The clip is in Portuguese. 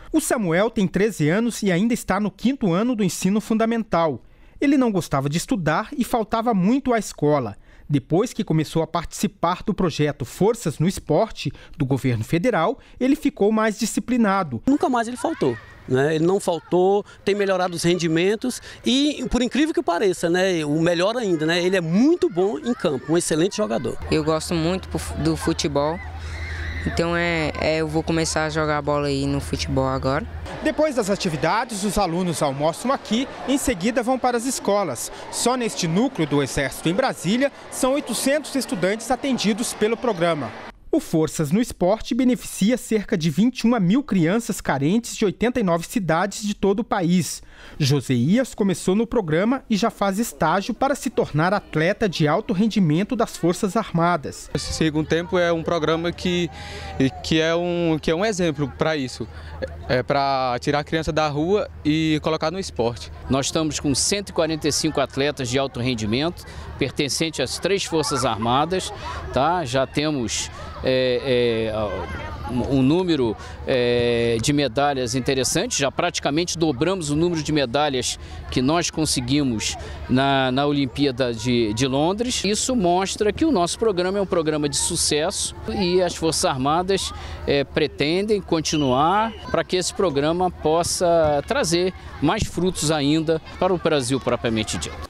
O Samuel tem 13 anos e ainda está no 5º ano do ensino fundamental. Ele não gostava de estudar e faltava muito à escola. Depois que começou a participar do projeto Forças no Esporte do governo federal, ele ficou mais disciplinado. Nunca mais ele faltou. Ele não faltou, tem melhorado os rendimentos e, por incrível que pareça, o melhor ainda, ele é muito bom em campo, um excelente jogador. Eu gosto muito do futebol, então eu vou começar a jogar bola aí no futebol agora. Depois das atividades, os alunos almoçam aqui, em seguida vão para as escolas. Só neste núcleo do Exército em Brasília, são 800 estudantes atendidos pelo programa. O Forças no Esporte beneficia cerca de 21 mil crianças carentes de 89 cidades de todo o país. Josias começou no programa e já faz estágio para se tornar atleta de alto rendimento das Forças Armadas. Esse Segundo Tempo é um programa que é um exemplo para isso. É para tirar a criança da rua e colocar no esporte. Nós estamos com 145 atletas de alto rendimento, pertencentes às 3 Forças Armadas, tá? Já temos um número de medalhas interessantes, já praticamente dobramos o número de medalhas que nós conseguimos na Olimpíada de Londres. Isso mostra que o nosso programa é um programa de sucesso e as Forças Armadas pretendem continuar para que esse programa possa trazer mais frutos ainda para o Brasil propriamente dito.